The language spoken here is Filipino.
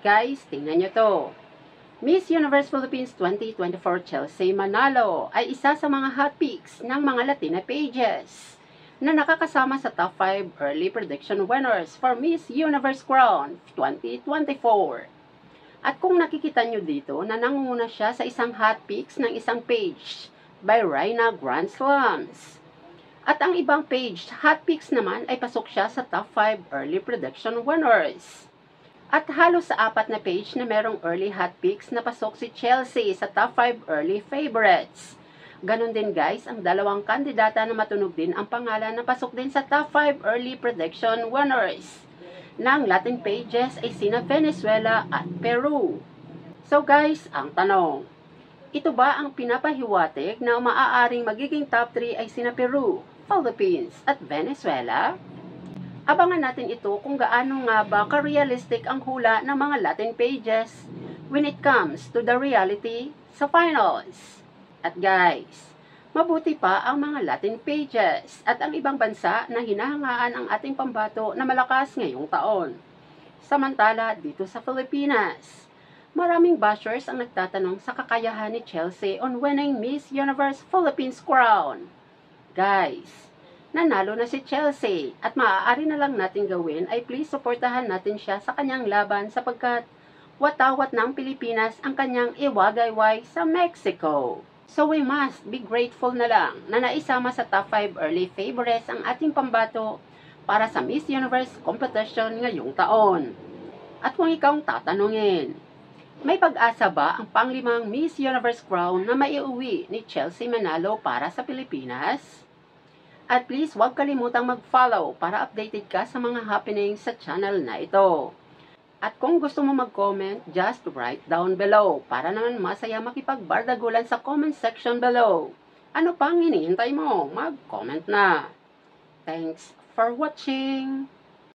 Guys, tingnan nyo to. Miss Universe Philippines 2024 Chelsea Manalo ay isa sa mga hot picks ng mga Latina pages na nakakasama sa top 5 early prediction winners for Miss Universe Crown 2024. At kung nakikita nyo dito na nangunguna siya sa isang hot picks ng isang page by Raina Grand Slams. At ang ibang page, hot picks naman ay pasok siya sa top 5 early prediction winners. At halos sa 4 na page na merong early hot picks na pasok si Chelsea sa top 5 early favorites. Ganon din guys, ang dalawang kandidata na matunog din ang pangalan na pasok din sa top 5 early prediction winners ng Latin pages ay sina Venezuela at Peru. So guys, ang tanong, ito ba ang pinapahiwatig na maaaring magiging top 3 ay sina Peru, Philippines at Venezuela? Abangan natin ito kung gaano nga ba ka-realistic ang hula ng mga Latin pages when it comes to the reality sa finals. At guys, mabuti pa ang mga Latin pages at ang ibang bansa na hinahangaan ang ating pambato na malakas ngayong taon. Samantala, dito sa Pilipinas, maraming bashers ang nagtatanong sa kakayahan ni Chelsea on winning Miss Universe Philippines crown. Guys, nanalo na si Chelsea at maaari na lang natin gawin ay please suportahan natin siya sa kanyang laban sapagkat watawat ng Pilipinas ang kanyang iwagayway sa Mexico. So we must be grateful na lang na naisama sa top 5 early favorites ang ating pambato para sa Miss Universe competition ngayong taon. At kung ikaw tatanungin, may pag-asa ba ang panglimang Miss Universe crown na maiuwi ni Chelsea Manalo para sa Pilipinas? At please, huwag kalimutang mag-follow para updated ka sa mga happenings sa channel na ito. At kung gusto mo mag-comment, just write down below para naman masaya makipagbardagulan sa comment section below. Ano pang hinihintay mo? Mag-comment na. Thanks for watching!